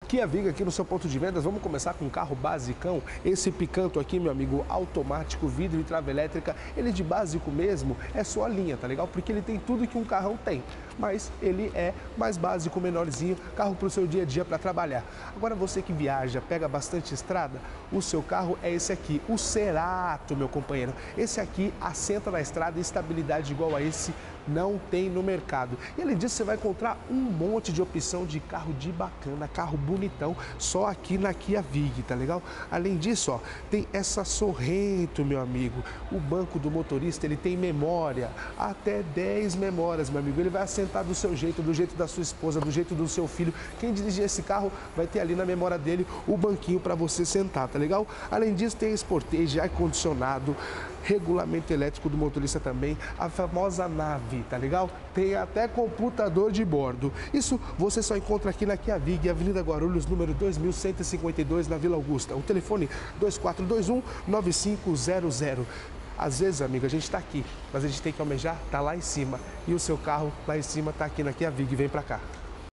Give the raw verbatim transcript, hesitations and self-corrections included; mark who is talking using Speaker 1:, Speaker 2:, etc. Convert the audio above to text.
Speaker 1: Kia Viga aqui no seu ponto de vendas. Vamos começar com um carro basicão. Esse Picanto aqui, meu amigo, automático, vidro e trava elétrica. Ele de básico mesmo é só a linha, tá legal? Porque ele tem tudo que um carrão tem. Mas ele é mais básico, menorzinho, carro para o seu dia a dia para trabalhar. Agora você que viaja, pega bastante estrada, o seu carro é esse aqui, o Cerato, meu companheiro. Esse aqui assenta na estrada e estabilidade igual a esse não tem no mercado. E além disso, você vai encontrar um monte de opção de carro de bacana, carro bonitão, só aqui na Kia Vig, tá legal? Além disso, ó, tem essa Sorrento, meu amigo. O banco do motorista, ele tem memória, até dez memórias, meu amigo. Ele vai assentar do seu jeito, do jeito da sua esposa, do jeito do seu filho. Quem dirigir esse carro vai ter ali na memória dele o banquinho para você sentar, tá legal? Além disso, tem Sportage, ar-condicionado, regulamento elétrico do motorista também, a famosa nave, tá legal? Tem até computador de bordo. Isso você só encontra aqui na Kia Vig, Avenida Guarulhos, número dois mil cento e cinquenta e dois, na Vila Augusta. O telefone dois quatro dois um, nove cinco zero zero. Às vezes, amigo, a gente está aqui, mas a gente tem que almejar, tá lá em cima. E o seu carro lá em cima tá aqui na Kia Vig. Vem pra cá.